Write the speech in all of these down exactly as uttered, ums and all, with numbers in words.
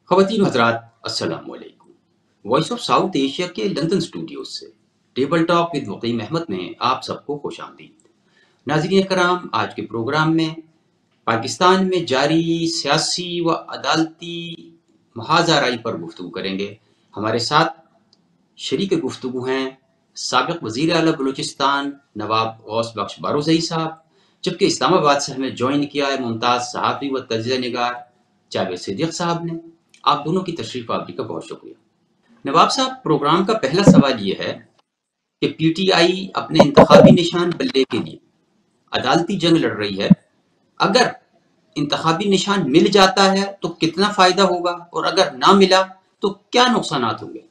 خواتین و حضرات السلام علیکم۔ وائس آف ساؤتھ ایشیا کے لندن اسٹوڈیوز سے table talk with Waqim Ahmed میں آپ سب کو خوش آمدید۔ ناظرین کرام، آج کے پروگرام میں پاکستان میں جاری سیاسی و عدالتی محاذ آرائی پر گفتگو کریں گے۔ ہمارے ساتھ شریک گفتگو ہیں سابق وزیر اعلیٰ بلوچستان نواب غوث بخش بارودزئی صاحب، جبکہ اسلام آباد سے ہمیں جوائن کیا ہے ممتاز صحافی و تجزیہ نگار جاوید صدیق صاحب نے۔ آپ دونوں کی تشریف آوری کا بہت شکریہ۔ نواب صاحب، پروگرام کا پہلا سوال یہ ہے کہ پی ٹی آئی اپنے انتخابی نشان بلے کے لیے عدالتی جنگ لڑ رہی ہے۔ اگر انتخابی نشان مل جاتا ہے تو کتنا فائدہ ہوگا، اور اگر نہ ملا تو کیا نقصانات ہوں گے؟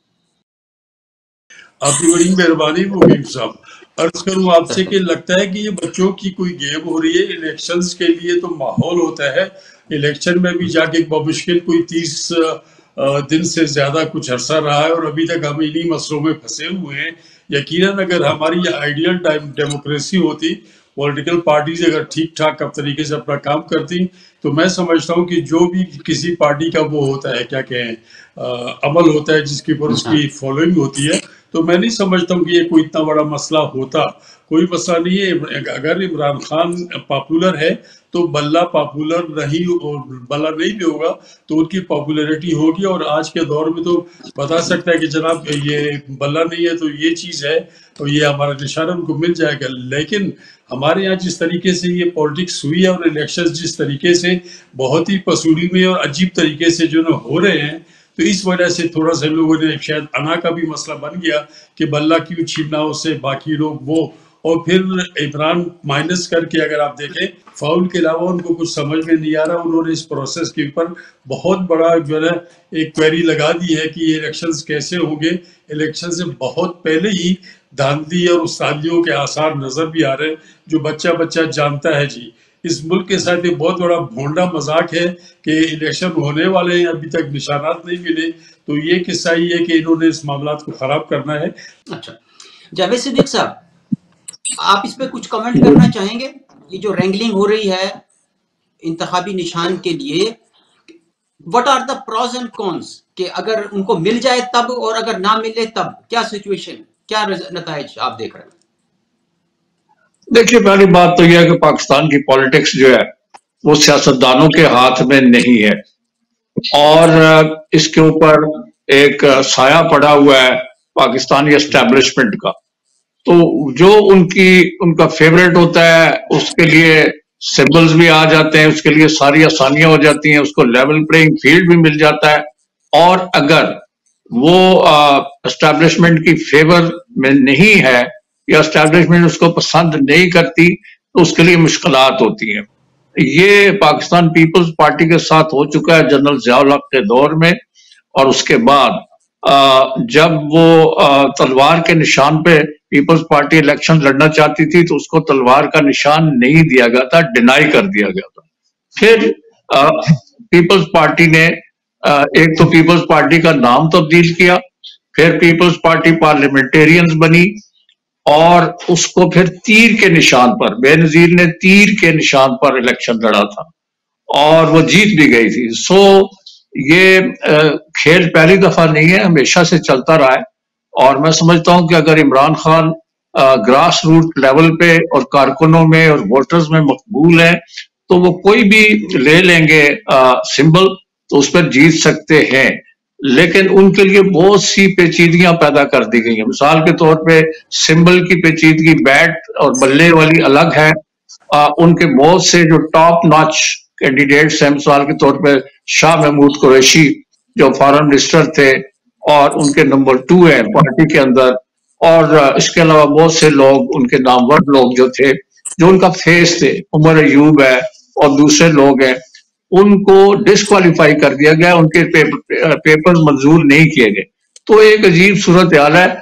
آپ کی بڑی مہربانی ہوگی صاحب۔ عرض کروں آپ سے کہ لگتا ہے کہ یہ بچوں کی کوئی گیم ہو رہی ہے۔ الیکشنز کے لیے تو ماحول ہوتا ہے، الیکشن میں بھی جا کے بمشکل کوئی تیس دن سے زیادہ کچھ عرصہ رہا ہے اور ابھی تک ہم انہی مسئلوں میں پھنسے ہوئے ہیں۔ یقیناً اگر ہماری یہ آئیڈیل ڈیموکریسی ہوتی، پولیٹیکل پارٹیز اگر ٹھیک ٹھاک اب طریقے سے اپنا کام کرتی، تو میں سمجھتا ہوں کہ جو بھی کسی پارٹی کا وہ ہوتا ہے، کیا کہیں عمل ہوتا ہے جس کے اوپر اس کی فالوئنگ ہوتی ہے، تو میں نہیں سمجھتا ہوں کہ یہ کوئی اتنا بڑا مسئلہ ہوتا۔ کوئی مسئلہ نہیں ہے۔ اگر عمران خان پاپولر ہے تو بلہ پاپولر نہیں، اور بلہ نہیں بھی ہوگا تو ان کی پاپولیرٹی ہوگی، اور آج کے دور میں تو بتا سکتا ہے کہ جناب یہ بلہ نہیں ہے تو یہ چیز ہے تو یہ ہمارا نشانہ ان کو مل جائے گا۔ لیکن ہمارے یہاں جس طریقے سے یہ پولیٹکس ہوئی ہے اور الیکشن جس طریقے سے بہت ہی پسوڑی میں اور عجیب طریقے سے جو نا ہو رہے ہیں، تو اس وجہ سے تھوڑا سا لوگوں نے شاید انا کا بھی مسئلہ بن گیا کہ بلہ کیوں چھیننا اس سے، باقی لوگ وہ، اور پھر عمران مائنس کر کے اگر آپ دیکھیں فاؤل کے علاوہ ان کو کچھ سمجھ میں نہیں آ رہا۔ انہوں نے اس پروسیس کے اوپر بہت بڑا جو ہے ایک کوئری لگا دی ہے کہ یہ الیکشنز کیسے ہوں گے۔ الیکشن سے بہت پہلے ہی دھاندلی اور استادیوں کے آثار نظر بھی آ رہے ہیں، جو بچہ بچہ جانتا ہے۔ جی اس ملک کے ساتھ ایک بہت بڑا بھونڈا مذاق ہے کہ الیکشن ہونے والے ہیں، ابھی تک نشانات نہیں ملے، تو یہ قصہ ہی ہے کہ انہوں نے اس معاملات کو خراب کرنا ہے۔ اچھا جاوید صدیق صاحب، آپ اس پہ کچھ کمنٹ کرنا چاہیں گے؟ یہ جو رینگلنگ ہو رہی ہے انتخابی نشان کے لیے، what are the pros and cons, کہ اگر ان کو مل جائے تب اور اگر نہ ملے تب کیا سچویشن، کیا نتائج آپ دیکھ رہے ہیں؟ دیکھیے، پہلی بات تو یہ ہے کہ پاکستان کی پالیٹکس جو ہے وہ سیاستدانوں کے ہاتھ میں نہیں ہے، اور اس کے اوپر ایک سایہ پڑا ہوا ہے پاکستانی اسٹیبلشمنٹ کا۔ تو جو ان کی ان کا فیوریٹ ہوتا ہے اس کے لیے سمبلز بھی آ جاتے ہیں، اس کے لیے ساری آسانیاں ہو جاتی ہیں، اس کو لیول پلینگ فیلڈ بھی مل جاتا ہے، اور اگر وہ اسٹیبلشمنٹ کی فیور میں نہیں ہے یا اسٹیبلشمنٹ اس کو پسند نہیں کرتی تو اس کے لیے مشکلات ہوتی ہیں۔ یہ پاکستان پیپلز پارٹی کے ساتھ ہو چکا ہے جنرل ضیاء الحق کے دور میں، اور اس کے بعد جب وہ تلوار کے نشان پہ پیپلز پارٹی الیکشن لڑنا چاہتی تھی تو اس کو تلوار کا نشان نہیں دیا گیا تھا، ڈینائی کر دیا گیا تھا۔ پھر پیپلز پارٹی نے ایک تو پیپلز پارٹی کا نام تبدیل کیا، پھر پیپلز پارٹی پارلیمنٹیرینز بنی، اور اس کو پھر تیر کے نشان پر، بے نظیر نے تیر کے نشان پر الیکشن لڑا تھا اور وہ جیت بھی گئی تھی۔ سو یہ کھیل پہلی دفعہ نہیں ہے، ہمیشہ سے چلتا رہا ہے، اور میں سمجھتا ہوں کہ اگر Imran Khan grass root level پہ اور کارکنوں میں اور ووٹرز میں مقبول ہیں تو وہ کوئی بھی لے لیں گے سمبل تو اس پر جیت سکتے ہیں، لیکن ان کے لیے بہت سی پیچیدگیاں پیدا کر دی گئی ہیں۔ مثال کے طور پہ سمبل کی پیچیدگی بیٹ اور بلے والی الگ ہے، ان کے بہت سے جو ٹاپ ناچ کینڈیڈیٹس ہیں، مثال کے طور پہ شاہ محمود قریشی جو فارن منسٹر تھے اور ان کے نمبر ٹو ہیں پارٹی کے اندر، اور اس کے علاوہ بہت سے لوگ ان کے نامور لوگ جو تھے جو ان کا فیس تھے، عمر ایوب ہے اور دوسرے لوگ ہیں، ان کو ڈسکوالیفائی کر دیا گیا، ان کے پیپر منظور نہیں کیے گئے۔ تو ایک عجیب صورتحال ہے۔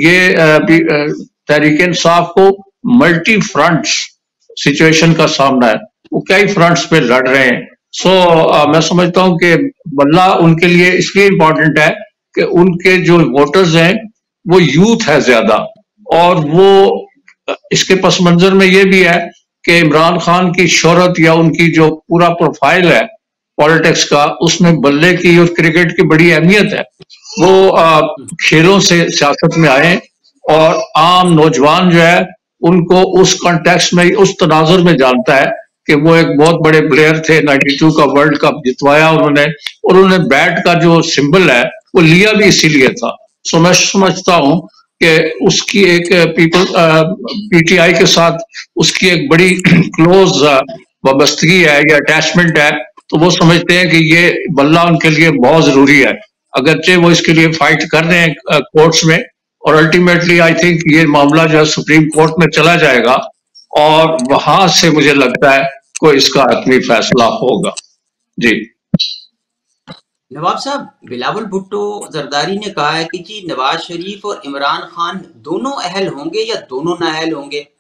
یہ تحریک انصاف کو ملٹی فرنٹس سچویشن کا سامنا ہے، وہ کئی فرنٹس پہ لڑ رہے ہیں۔ سو میں سمجھتا ہوں کہ بلہ ان کے لیے اس لیے امپورٹنٹ ہے کہ ان کے جو ووٹرز ہیں وہ یوتھ ہے زیادہ، اور وہ اس کے پس منظر میں یہ بھی ہے کہ عمران خان کی شہرت یا ان کی جو پورا پروفائل ہے پالیٹکس کا، اس میں بلے کی اور کرکٹ کی بڑی اہمیت ہے. وہ آ, کھیلوں سے سیاست میں آئے اور عام نوجوان جو ہے ان کو اس کانٹیکس میں، اس تناظر میں جانتا ہے کہ وہ ایک بہت بڑے پلیئر تھے. نائنٹی ٹو کا ورلڈ کپ جتوایا انہوں نے، اور انہوں نے بیٹ کا جو سمبل ہے وہ لیا بھی اسی لیے تھا. سو میں سمجھتا ہوں کہ اس کی ایک پیپل پی ٹی آئی کے ساتھ اس کی ایک بڑی کلوز وابستگی ہے یا اٹیچمنٹ ہے. تو وہ سمجھتے ہیں کہ یہ بلہ ان کے لیے بہت ضروری ہے، اگرچہ وہ اس کے لیے فائٹ کر رہے ہیں کورٹس میں. اور الٹیمیٹلی آئی تھنک یہ معاملہ جو ہے سپریم کورٹ میں چلا جائے گا، اور وہاں سے مجھے لگتا ہے کوئی اس کا حتمی فیصلہ ہوگا. جی نواب صاحب، بلاول بھٹو زرداری نے کہا ہے کہ جی نواز شریف اور عمران خان دونوں اہل ہوں گے یا دونوں نااہل ہوں گے.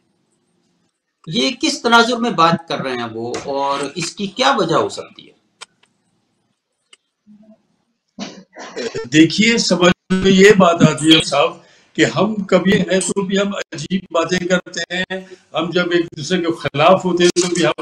یہ کس تناظر میں بات کر رہے ہیں وہ، اور اس کی کیا وجہ ہو سکتی ہے؟ دیکھیے، سمجھ میں یہ بات آتی ہے صاحب کہ ہم کبھی ہیں تو بھی ہم عجیب باتیں کرتے ہیں، ہم جب ایک دوسرے کے خلاف ہوتے ہیں تو بھی ہم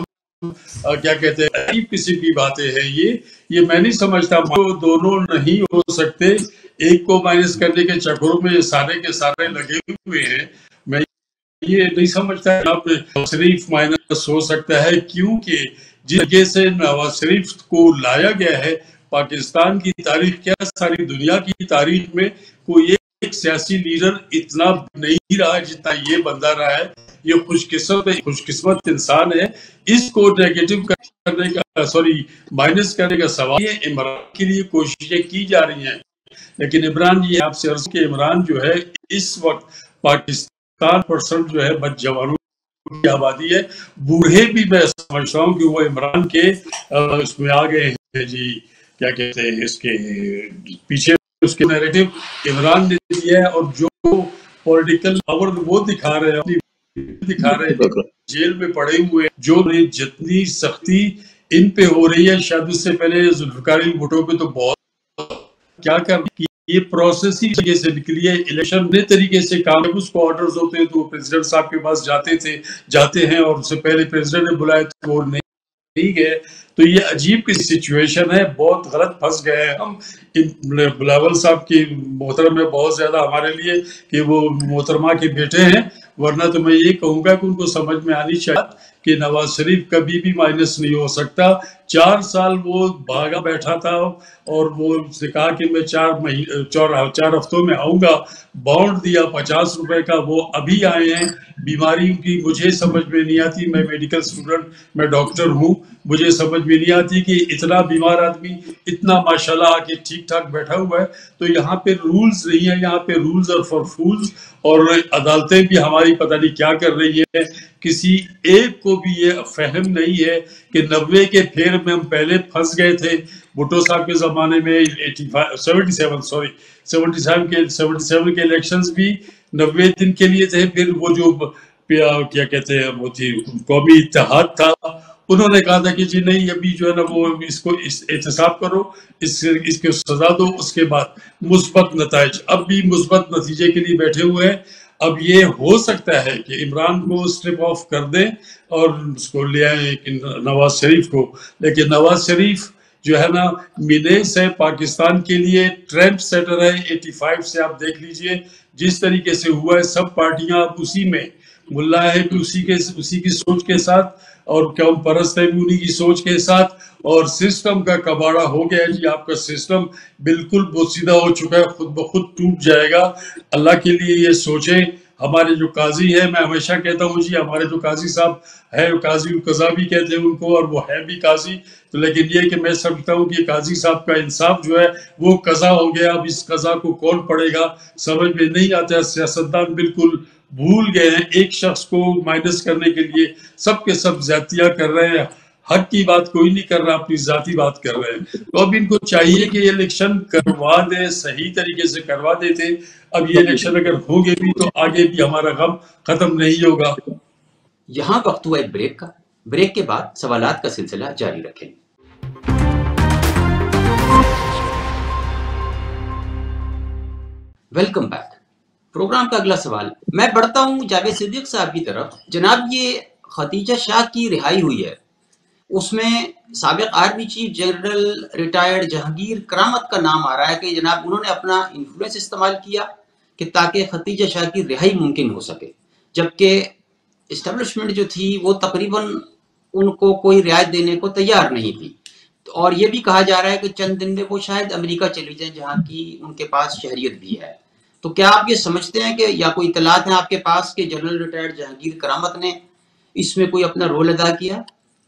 کیا کہتے ہیں عجیب قسم کی باتیں ہیں. یہ یہ میں نہیں سمجھتا دونوں نہیں ہو سکتے. ایک کو مائنس کرنے کے چکروں میں یہ سارے کے سارے لگے ہوئے ہیں. میں یہ نہیں سمجھتا کہ آپ نواز شریف مائنس ہو سکتا ہے، کیونکہ جس طریقے سے نواز شریف کو لایا گیا ہے پاکستان کی تاریخ، کیا ساری دنیا کی تاریخ میں کوئی ایک سیاسی لیڈر اتنا نہیں رہا جتنا یہ بندہ رہا ہے. یہ خوش قسمت خوش قسمت انسان ہے. اس کو نیگیٹو کرنے کا سوری مائنس کرنے کا سوال یہ عمران کے لیے کوششیں کی جا رہی ہیں، لیکن عمران یہ آپ سے عرض کہ عمران جو ہے اس وقت پاکستان پرسنٹ جو ہے بچ جوانوں کی آبادی ہے. بوڑھے بھی میں سمجھتا ہوں کہ وہ عمران کے اس میں آ گئے ہیں. جی کیا کہتے ہیں اس کے پیچھے اس کے نیریٹو عمران نے دیا ہے، اور جو پولیٹیکل پاور وہ دکھا رہے ہیں اپنی دکھا رہے ہیں جیل میں پڑے ہوئے، جو جتنی سختی ان پہ ہو رہی ہے شاید اس سے پہلے ذوالفقار علی بھٹو پہ تو بہت کیا کر یہ پروسیس ہی طریقے سے نکلی ہے. الیکشن نئے طریقے سے کام ہے، اس کو آرڈرز ہوتے ہیں تو وہ پریزیڈنٹ صاحب کے پاس جاتے تھے جاتے ہیں، اور اس سے پہلے پریزیڈنٹ نے بلایا تو وہ نہیں نہیں گئے. تو یہ عجیب کی سچویشن ہے، بہت غلط پھنس گئے ہیں ہم. بلاول صاحب کی محترم ہے بہت زیادہ ہمارے لیے کہ وہ محترمہ کے بیٹے ہیں، ورنہ تو میں یہ کہوں گا کہ ان کو سمجھ میں آنی چاہیے کہ نواز شریف کبھی بھی مائنس نہیں ہو سکتا. چار سال وہ بھاگا بیٹھا تھا اور وہ اس نے کہا کہ میں چار مہینے چار ہفتوں میں آؤں گا. بانڈ دیا پچاس روپے کا، وہ ابھی آئے ہیں. بیماری کی مجھے سمجھ میں نہیں آتی، میں میڈیکل اسٹوڈنٹ میں ڈاکٹر ہوں، مجھے سمجھ میں نہیں آتی کہ اتنا بیمار آدمی اتنا ماشاءاللہ آ کے ٹھیک ٹھاک بیٹھا ہوا ہے. تو یہاں پہ رولز نہیں ہیں، یہاں پہ رولز اور فار فولز، اور عدالتیں بھی ہماری پتہ نہیں کیا کر رہی ہے. کسی ایک کو بھی یہ فہم نہیں ہے کہ نوے کے پھیر میں ہم پہلے پھنس گئے تھے. بھٹو صاحب کے زمانے میں seventy seven sorry seventy seven کے سیونٹی سیون کے الیکشنز بھی نوے دن کے لیے تھے. پھر وہ جو کیا کہتے ہیں وہ تھی قومی اتحاد تھا، انہوں نے کہا تھا کہ جی نہیں ابھی جو ہے نا وہ اس کو احتساب کرو، اس اس کو سزا دو، اس کے بعد مثبت نتائج. اب بھی مثبت نتیجے کے لیے بیٹھے ہوئے ہیں. اب یہ ہو سکتا ہے کہ عمران کو اسٹرپ آف کر دیں اور اس کو لے آئیں نواز شریف کو، لیکن نواز شریف جو ہے نا مینیس ہے پاکستان کے لیے، ٹرینڈ سیٹر ہے. ایٹی فائیو سے آپ دیکھ لیجئے جس طریقے سے ہوا ہے، سب پارٹیاں اب اسی میں، ملا ہے بھی اسی کے اسی کی سوچ کے ساتھ، اور قوم پرست ہے بھی انہی کی سوچ کے ساتھ، اور سسٹم کا کباڑا ہو گیا ہے. جی آپ کا سسٹم بالکل بوسیدہ ہو چکا ہے، خود بخود ٹوٹ جائے گا. اللہ کے لیے یہ سوچیں. ہمارے جو قاضی ہے، میں ہمیشہ کہتا ہوں جی ہمارے جو قاضی صاحب ہے، قاضی القضا بھی کہتے ہیں ان کو، اور وہ ہے بھی قاضی. تو لیکن یہ کہ میں سمجھتا ہوں کہ قاضی صاحب کا انصاف جو ہے وہ قضا ہو گیا. اب اس قضا کو کون پڑھے گا سمجھ میں نہیں آتا ہے. سیاستدان بالکل بھول گئے ہیں، ایک شخص کو مائنس کرنے کے لیے سب کے سب زیادتیاں کر رہے ہیں. حق کی بات کوئی نہیں کر رہا، اپنی ذاتی بات کر رہے ہیں. تو اب ان کو چاہیے کہ یہ الیکشن کروا دے، صحیح طریقے سے کروا دیتے. اب یہ الیکشن اگر ہوں گے بھی تو آگے بھی ہمارا غم ختم نہیں ہوگا. یہاں وقت ہوا ایک بریک کا. بریک کے بعد سوالات کا سلسلہ جاری رکھیں. Welcome back. پروگرام کا اگلا سوال میں بڑھتا ہوں جاوید صدیق صاحب کی طرف. جناب، یہ ختیجہ شاہ کی رہائی ہوئی ہے، اس میں سابق army chief general retired Jehangir Karamat کا نام آ رہا ہے کہ جناب انہوں نے اپنا انفلوئنس استعمال کیا کہ تاکہ ختیجہ شاہ کی رہائی ممکن ہو سکے، جبکہ اسٹیبلشمنٹ جو تھی وہ تقریباً ان کو کوئی رعایت دینے کو تیار نہیں تھی، اور یہ بھی کہا جا رہا ہے کہ چند دن میں وہ شاید امریکہ چلی جائیں جہاں کی ان کے پاس شہریت بھی ہے۔ تو کیا آپ یہ سمجھتے ہیں کہ یا کوئی اطلاعات ہیں آپ کے پاس کہ جنرل ریٹائرڈ جہانگیر کرامت نے اس میں کوئی اپنا رول ادا کیا؟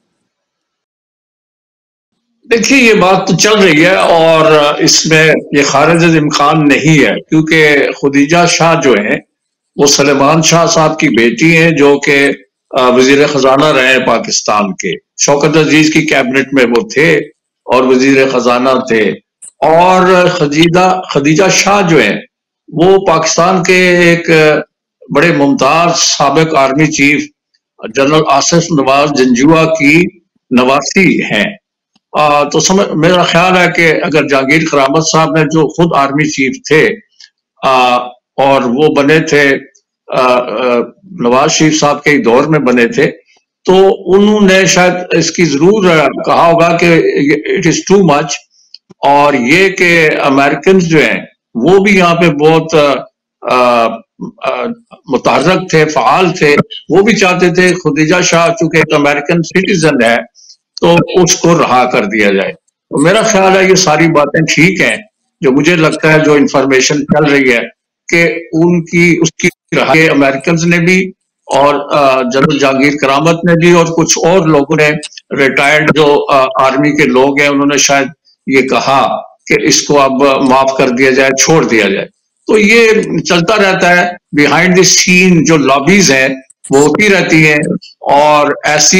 دیکھیے یہ بات تو چل رہی ہے اور اس میں یہ خارج از امکان نہیں ہے، کیونکہ خدیجہ شاہ جو ہیں وہ سلیمان شاہ صاحب کی بیٹی ہیں جو کہ وزیر خزانہ رہے ہیں پاکستان کے، شوکت عزیز کی کیبنٹ میں وہ تھے اور وزیر خزانہ تھے، اور خدیجہ خدیجہ شاہ جو ہیں وہ پاکستان کے ایک بڑے ممتاز سابق army chief general Asif Nawaz Janjua کی نواسی ہیں۔ آ, تو سمجھ میرا خیال ہے کہ اگر جہانگیر کرامت صاحب نے جو خود آرمی چیف تھے آ, اور وہ بنے تھے آ, آ, نواز شریف صاحب کے دور میں بنے تھے، تو انہوں نے شاید اس کی ضرور کہا ہوگا کہ اٹ از ٹو مچ، اور یہ کہ امریکنز جو ہیں وہ بھی یہاں پہ بہت آ, آ, متحرک تھے، فعال تھے، وہ بھی چاہتے تھے خدیجہ شاہ چونکہ ایک امریکن سٹیزن ہے تو اس کو رہا کر دیا جائے۔ تو میرا خیال ہے یہ ساری باتیں ٹھیک ہیں، جو مجھے لگتا ہے جو انفارمیشن چل رہی ہے کہ ان کی اس کی رہائی امریکنز نے بھی اور جنرل جہانگیر کرامت نے بھی اور کچھ اور لوگوں نے، ریٹائرڈ جو آرمی کے لوگ ہیں انہوں نے شاید یہ کہا کہ اس کو اب معاف کر دیا جائے، چھوڑ دیا جائے۔ تو یہ چلتا رہتا ہے، بیہائنڈ دی سین جو لابیز ہیں وہ ہوتی رہتی ہیں، اور ایسی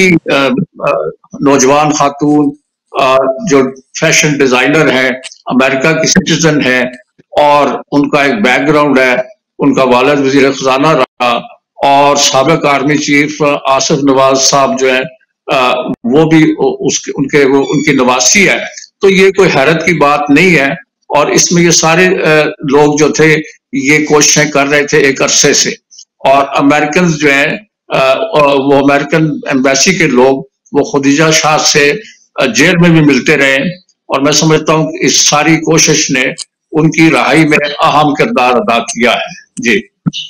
نوجوان خاتون جو فیشن ڈیزائنر ہیں، امریکہ کی سٹیزن ہیں، اور ان کا ایک بیک گراؤنڈ ہے، ان کا والد وزیر خزانہ رہا اور سابق آرمی چیف آصف نواز صاحب جو ہیں وہ بھی اس کے ان کے وہ ان کی نواسی ہے، تو یہ کوئی حیرت کی بات نہیں ہے۔ اور اس میں یہ سارے لوگ جو تھے یہ کوششیں کر رہے تھے ایک عرصے سے، اور امریکنز جو ہیں وہ امریکن ایمبیسی کے لوگ وہ خدیجہ شاہ سے جیل میں بھی ملتے رہے، اور میں سمجھتا ہوں کہ اس ساری کوشش نے ان کی رہائی میں اہم کردار ادا کیا ہے۔ جی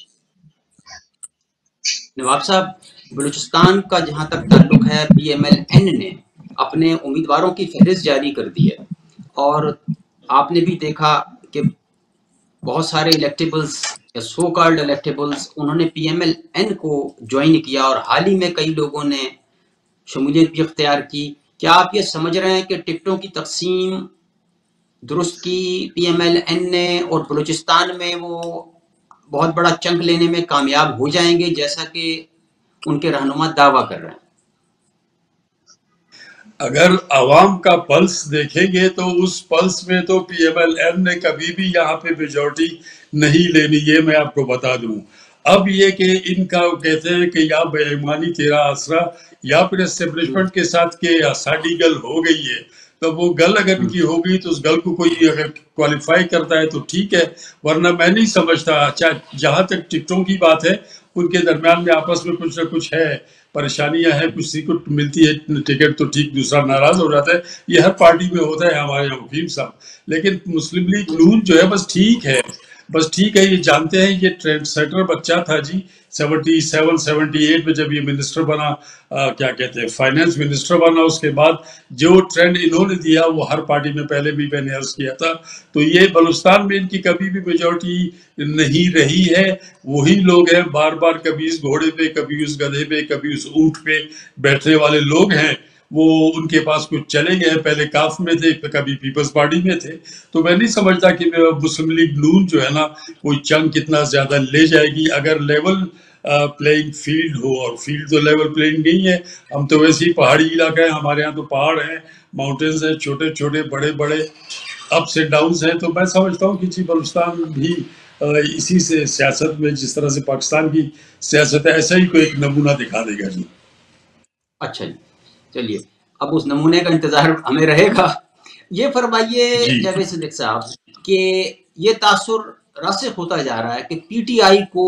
نواب صاحب، بلوچستان کا جہاں تک تعلق ہے، پی ایم ایل این نے اپنے امیدواروں کی فہرست جاری کر دی ہے، اور آپ نے بھی دیکھا کہ بہت سارے الیکٹیبلز یا سو کالڈ الیکٹیبلز انہوں نے پی ایم ایل این کو جوائن کیا، اور حال ہی میں کئی لوگوں نے شمولیت بھی اختیار کی۔ کیا آپ یہ سمجھ رہے ہیں کہ ٹکٹوں کی تقسیم درست کی پی ایم ایل این نے، اور بلوچستان میں وہ بہت بڑا چنک لینے میں کامیاب ہو جائیں گے جیسا کہ ان کے رہنما دعویٰ کر رہے ہیں؟ اگر عوام کا پلس دیکھیں گے تو اس پلس میں تو پی ایم ایل این نے کبھی بھی یہاں پہ میجورٹی نہیں لینی، یہ میں آپ کو بتا دوں۔ اب یہ کہ ان کا کہتے ہیں کہ یا بے ایمانی تیرا آسرا، یا پھر اسٹیبلشمنٹ کے ساتھ کہ ساڈی گل ہو گئی ہے، تو وہ گل اگر ان کی ہو گئی تو اس گل کو کوئی اگر کوالیفائی کرتا ہے تو ٹھیک ہے، ورنہ میں نہیں سمجھتا۔ اچھا، جہاں تک ٹکٹوں کی بات ہے، ان کے درمیان میں آپس میں کچھ نہ کچھ ہے، پریشانیاں ہیں، کسی کو ملتی ہے ٹکٹ تو ٹھیک، دوسرا ناراض ہو جاتا ہے، یہ ہر پارٹی میں ہوتا ہے ہمارے یہاں وکیم صاحب۔ لیکن مسلم لیگ نون جو ہے بس ٹھیک ہے، بس ٹھیک ہے، یہ جانتے ہیں یہ ٹرینڈ سیٹر بچہ تھا جی، سیونٹی سیون سیونٹی ایٹ میں جب یہ منسٹر بنا، کیا کہتے ہیں فائنینس منسٹر بنا، اس کے بعد جو ٹرینڈ انہوں نے دیا وہ ہر پارٹی میں پہلے بھی میں نے عرض کیا تھا۔ تو یہ بلوچستان میں ان کی کبھی بھی میجورٹی نہیں رہی ہے، وہی لوگ ہیں بار بار کبھی اس گھوڑے پہ، کبھی اس گدھے پہ، کبھی اس اونٹ پہ بیٹھنے والے لوگ ہیں، وہ ان کے پاس کچھ چلے گئے، پہلے کاف میں تھے، کبھی پیپلز پارٹی میں تھے۔ تو میں نہیں سمجھتا کہ مسلم لیگ نون جو ہے نا کوئی چنگ کتنا زیادہ لے جائے گی، اگر لیول پلینگ فیلڈ ہو، اور فیلڈ تو لیول پلینگ نہیں ہے، ہم تو ویسے ہی پہاڑی علاقہ ہے، ہمارے ہاں تو پہاڑ ہیں، ماؤنٹینز ہیں، چھوٹے چھوٹے بڑے بڑے اپس اینڈ ڈاؤنز ہیں۔ تو میں سمجھتا ہوں کہ جی بلوچستان بھی اسی سے سیاست میں جس طرح سے پاکستان کی سیاست ہے ایسا ہی کوئی ایک نمونہ دکھا دے گا جی۔ اچھا جی، چلیے اب اس نمونے کا انتظار ہمیں رہے گا۔ یہ فرمائیے جاوید صدیق صاحب کہ یہ تاثر راسخ ہوتا جا رہا ہے کہ پی ٹی آئی کو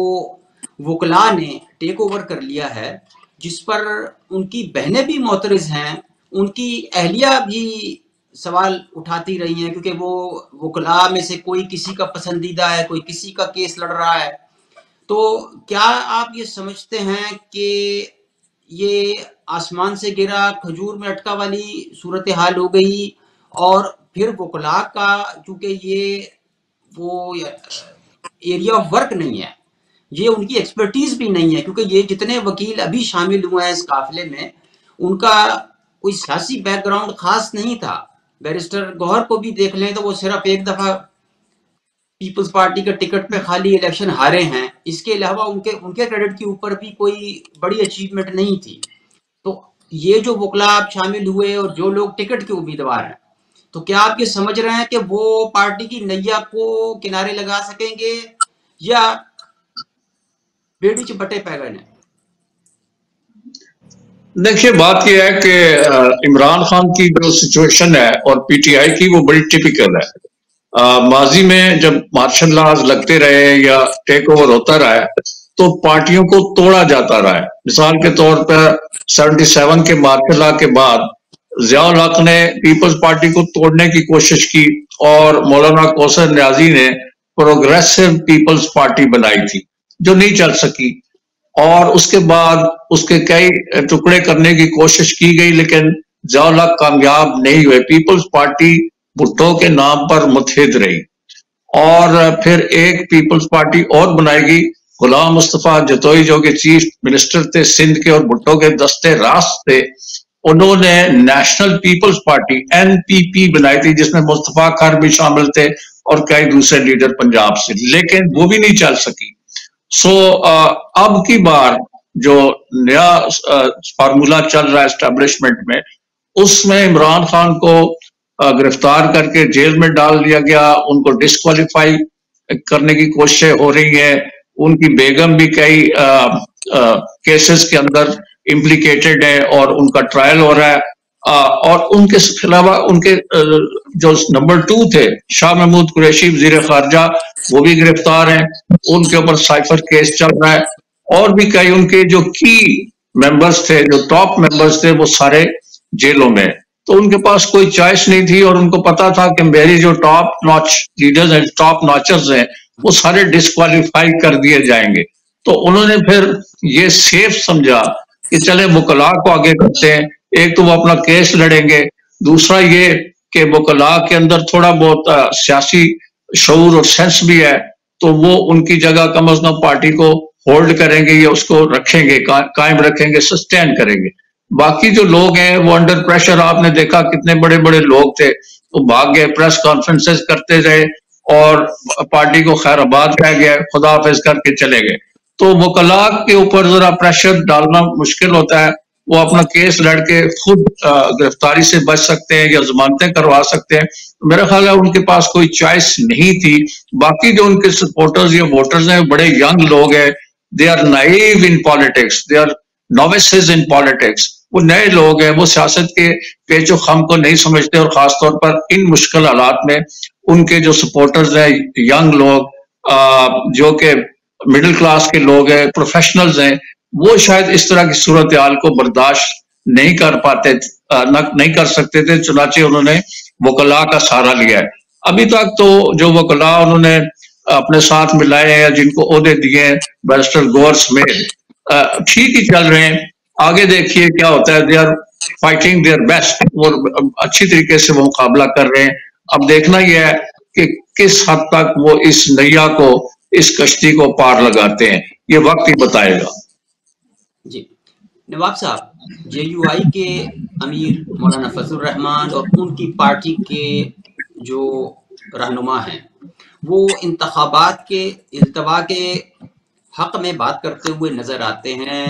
وکلاء نے ٹیک اوور کر لیا ہے، جس پر ان کی بہنیں بھی معترض ہیں، ان کی اہلیہ بھی سوال اٹھاتی رہی ہیں، کیونکہ وہ وکلاء میں سے کوئی کسی کا پسندیدہ ہے، کوئی کسی کا کیس لڑ رہا ہے. تو کیا آپ یہ سمجھتے ہیں کہ یہ آسمان سے گرا کھجور میں اٹکا والی صورتحال ہو گئی، اور پھر وکلاء کا چونکہ یہ وہ ایریا آف ورک نہیں ہے، یہ ان کی ایکسپرٹیز بھی نہیں ہے، کیونکہ یہ جتنے وکیل ابھی شامل ہوئے ہیں اس قافلے میں ان کا کوئی سیاسی بیک گراؤنڈ خاص نہیں تھا. بیرسٹر گوہر کو بھی دیکھ لیں تو وہ صرف ایک دفعہ پیپلز پارٹی کے ٹکٹ پہ خالی الیکشن ہارے ہیں، اس کے علاوہ ان کے ان کے کریڈٹ کے اوپر بھی کوئی بڑی اچیومنٹ نہیں تھی. تو یہ جو وکلاء آپ شامل ہوئے اور جو لوگ ٹکٹ کے امیدوار ہیں، تو کیا آپ یہ سمجھ رہے ہیں کہ وہ پارٹی کی نیا کو کنارے لگا سکیں گے یا بیڑی چپٹے پہ گئے ہیں؟ دیکھیے بات یہ ہے کہ عمران خان کی جو سچویشن ہے اور پی ٹی آئی کی وہ بڑی ٹپیکل ہے. ماضی میں جب مارشل لاز لگتے رہے یا ٹیک اوور ہوتا رہا ہے تو پارٹیوں کو توڑا جاتا رہا ہے. مثال کے طور پر سیونٹی سیون کے مارشل لا کے بعد ضیاء الحق نے پیپلز پارٹی کو توڑنے کی کوشش کی اور مولانا کوثر نیازی نے پروگریسو پیپلز پارٹی بنائی تھی جو نہیں چل سکی، اور اس کے بعد اس کے کئی ٹکڑے کرنے کی کوشش کی گئی لیکن ضیاء الحق کامیاب نہیں ہوئے. پیپلز پارٹی بھٹو کے نام پر متحد رہی، اور پھر ایک پیپلز پارٹی اور بنائی گئی. غلام مصطفیٰ جتوئی جو کہ چیف منسٹر تھے سندھ کے اور بھٹو کے دستے راست تھے، انہوں نے national peoples party N P P بنائی تھی جس میں مصطفیٰ کر بھی شامل تھے اور کئی دوسرے لیڈر پنجاب سے، لیکن وہ بھی نہیں چل سکی. سو اب کی بار جو نیا فارمولا چل رہا ہے اسٹیبلشمنٹ میں، اس میں عمران خان کو گرفتار کر کے جیل میں ڈال دیا گیا، ان کو ڈسکوالیفائی کرنے کی کوششیں ہو رہی ہیں. ان کی بیگم بھی کئی کیسز کے اندر امپلیکیٹڈ ہے اور ان کا ٹرائل ہو رہا ہے. اور ان کے علاوہ ان کے جو نمبر ٹو تھے شاہ محمود قریشی وزیر خارجہ، وہ بھی گرفتار ہیں، ان کے اوپر سائفر کیس چل رہا ہے. اور بھی کئی ان کے جو کی ممبرز تھے، جو ٹاپ ممبرز تھے، وہ سارے جیلوں میں. تو ان کے پاس کوئی چوائس نہیں تھی اور ان کو پتا تھا کہ میری جو ٹاپ ناچ لیڈرز ہیں، ٹاپ ناچرز ہیں، وہ سارے ڈسکوالیفائی کر دیے جائیں گے. تو انہوں نے پھر یہ سیف سمجھا کہ چلے وکلاء کو آگے کرتے ہیں. ایک تو وہ اپنا کیس لڑیں گے، دوسرا یہ کہ وکلاء کے اندر تھوڑا بہت سیاسی شعور اور سینس بھی ہے، تو وہ ان کی جگہ کم از کم پارٹی کو ہولڈ کریں گے یا اس کو رکھیں گے، قائم رکھیں گے، سسٹین کریں گے. باقی جو لوگ ہیں وہ انڈر پریشر، آپ نے دیکھا کتنے بڑے بڑے لوگ تھے وہ بھاگ گئے، پریس کانفرنسز کرتے رہے اور پارٹی کو خیر آباد کہہ گیا، خدا حافظ کر کے چلے گئے. تو وکلاء کے اوپر ذرا پریشر ڈالنا مشکل ہوتا ہے. وہ اپنا کیس لڑ کے خود گرفتاری سے بچ سکتے ہیں یا ضمانتیں کروا سکتے ہیں. میرا خیال ہے ان کے پاس کوئی چوائس نہیں تھی. باقی جو ان کے سپورٹرز یا ووٹرز ہیں بڑے ینگ لوگ ہیں، they are naive in politics, they are novices in politics. وہ نئے لوگ ہیں، وہ سیاست کے پیچ و خم کو نہیں سمجھتے، اور خاص طور پر ان مشکل حالات میں ان کے جو سپورٹرز ہیں، ینگ لوگ جو کہ مڈل کلاس کے لوگ ہیں، پروفیشنلز ہیں، وہ شاید اس طرح کی صورتحال کو برداشت نہیں کر پاتے، نہیں کر سکتے تھے. چنانچہ انہوں نے وکلاء کا سہارا لیا ہے. ابھی تک تو جو وکلاء انہوں نے اپنے ساتھ ملائے ہیں، جن کو عہدے دیے ہیں بیرسٹر گوہر سمیت، ٹھیک ہی چل رہے ہیں. آگے دیکھیے کیا ہوتا ہے. They are fighting their best, اور اچھی طریقے سے وہ مقابلہ کر رہے ہیں. اب دیکھنا یہ ہے کہ کس حد تک وہ اس نیا کو، اس کشتی کو پار لگاتے ہیں، یہ وقت ہی بتائے گا. جی نواب صاحب، جے یو آئی کے امیر مولانا فضل الرحمان اور ان کی پارٹی کے جو رہنما ہیں وہ انتخابات کے التوا کے حق میں بات کرتے ہوئے نظر آتے ہیں.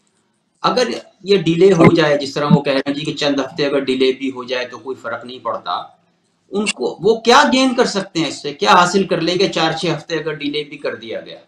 اگر یہ ڈیلے ہو جائے، جس طرح وہ کہہ رہے ہیں جی کہ چند ہفتے اگر ڈیلے بھی ہو جائے تو کوئی فرق نہیں پڑتا، ان کو وہ کیا گین کر سکتے ہیں، اس سے کیا حاصل کر لیں گے چار چھ ہفتے اگر ڈیلے بھی کر دیا گیا؟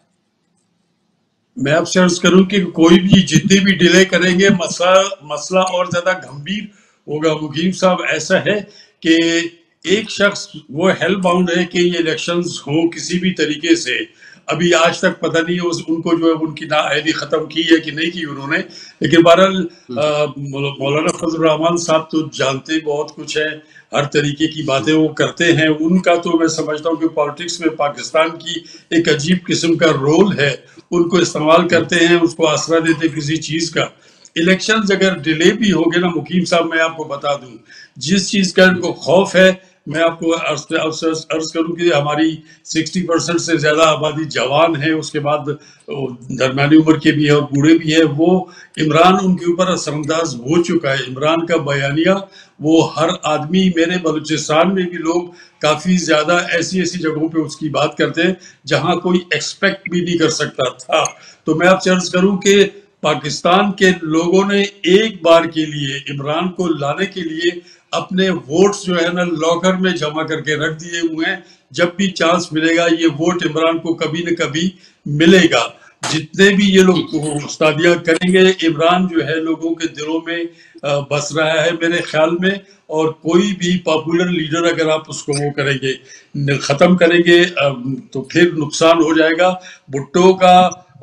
میں آپ سے عرض کروں کہ کوئی بھی جتنی بھی ڈیلے کریں گے مسئلہ مسئلہ اور زیادہ گھمبیر ہوگا. مقیم صاحب، ایسا ہے کہ ایک شخص وہ ہیل باؤنڈ ہے کہ یہ الیکشنز ہوں کسی بھی طریقے سے. ابھی آج تک پتہ نہیں ہے ان کو جو ہے ان کی نااہلی ختم کی ہے کہ نہیں کی انہوں نے. لیکن بہرحال مولانا فضل الرحمان صاحب تو جانتے بہت کچھ ہے, ہر طریقے کی باتیں وہ کرتے ہیں. ان کا تو میں سمجھتا ہوں کہ پالیٹکس میں پاکستان کی ایک عجیب قسم کا رول ہے, ان کو استعمال کرتے ہیں, اس کو آسرا دیتے کسی چیز کا. الیکشنز اگر ڈیلے بھی ہو گے نا مقیم صاحب, میں آپ کو بتا دوں جس چیز کا ان کو خوف ہے, میں آپ کو عرض کروں کہ ہماری سکسٹی پرسنٹ سے زیادہ آبادی جوان ہے, اس کے بعد درمیانی عمر کے بھی ہے اور بوڑھے بھی ہے. وہ عمران ان کے اوپر اثر انداز ہو چکا ہے. عمران کا بیانیہ وہ ہر آدمی, میرے بلوچستان میں بھی لوگ کافی زیادہ ایسی ایسی جگہوں پہ اس کی بات کرتے ہیں جہاں کوئی ایکسپیکٹ بھی نہیں کر سکتا تھا. تو میں آپ سے عرض کروں کہ پاکستان کے لوگوں نے ایک بار کے لیے عمران کو لانے کے لیے اپنے ووٹس جو ہے نا لاکر میں جمع کر کے رکھ دیے ہوئے ہیں. جب بھی چانس ملے گا یہ ووٹ عمران کو کبھی نہ کبھی ملے گا. جتنے بھی یہ لوگ استادیہ کریں گے, عمران جو ہے لوگوں کے دلوں میں بس رہا ہے میرے خیال میں. اور کوئی بھی پاپولر لیڈر اگر آپ اس کو وہ کریں گے, ختم کریں گے, تو پھر نقصان ہو جائے گا. بھٹو کا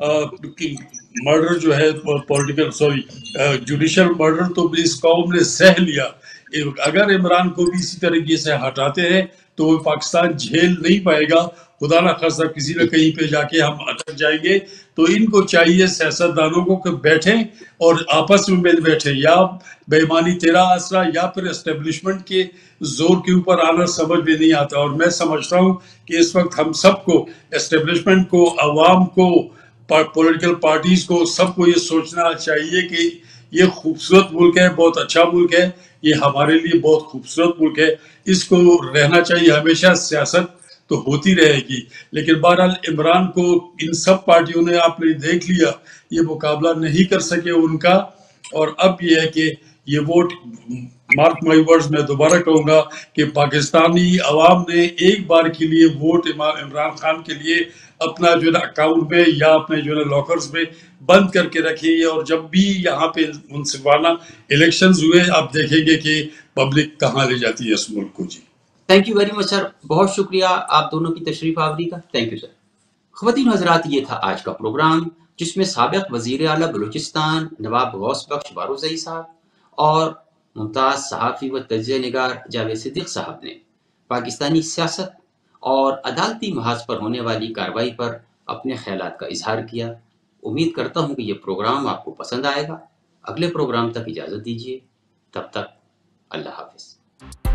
مرڈر جو ہے پولیٹیکل سوری جوڈیشل مرڈر تو اس قوم نے سہ لیا. اگر عمران کو بھی اسی طریقے سے ہٹاتے ہیں تو وہ پاکستان جھیل نہیں پائے گا. خدا نہ خواستہ کسی نہ کہیں پہ جا کے ہم اٹک جائیں گے. تو ان کو چاہیے سیاست دانوں کو کہ بیٹھیں اور آپس میں مل بیٹھیں, یا بے ایمانی تیرا آسرا یا پھر اسٹیبلشمنٹ کے زور کے اوپر آنا سمجھ میں نہیں آتا. اور میں سمجھتا ہوں کہ اس وقت ہم سب کو, اسٹیبلشمنٹ کو, عوام کو, پولیٹیکل پارٹیز کو, سب کو یہ سوچنا چاہیے کہ یہ خوبصورت ملک ہے, بہت اچھا ملک ہے, یہ ہمارے لیے بہت خوبصورت ملک ہے, اس کو رہنا چاہیے ہمیشہ. سیاست تو ہوتی رہے گی, لیکن بہرحال عمران کو ان سب پارٹیوں نے, آپ نے دیکھ لیا, یہ مقابلہ نہیں کر سکے ان کا. اور اب یہ ہے کہ یہ ووٹ, مارک مائی ورڈز, میں دوبارہ کہوں گا کہ پاکستانی عوام نے ایک بار کے لیے ووٹ عمران خان کے لیے اپنا جو ہے نا اکاؤنٹ میں یا اپنے جو ہے نا لاکرز میں بند کر کے رکھیں گے. اور جب بھی یہاں پہ منصفانہ الیکشنز ہوئے, آپ دیکھیں گے کہ پبلک کہاں لے جاتی ہے اس ملک کو. جی thank you very much sir, بہت شکریہ آپ دونوں کی تشریف آوری کا. Thank you sir. خواتین حضرات, یہ تھا آج کا پروگرام جس میں سابق وزیر اعلیٰ بلوچستان نواب غوث بخش بارودزئی صاحب اور ممتاز صحافی و تجزیہ نگار جاوید صدیق صاحب نے پاکستانی سیاست اور عدالتی محاذ پر ہونے والی کارروائی پر اپنے خیالات کا اظہار کیا. امید کرتا ہوں کہ یہ پروگرام آپ کو پسند آئے گا. اگلے پروگرام تک اجازت دیجیے, تب تک اللہ حافظ.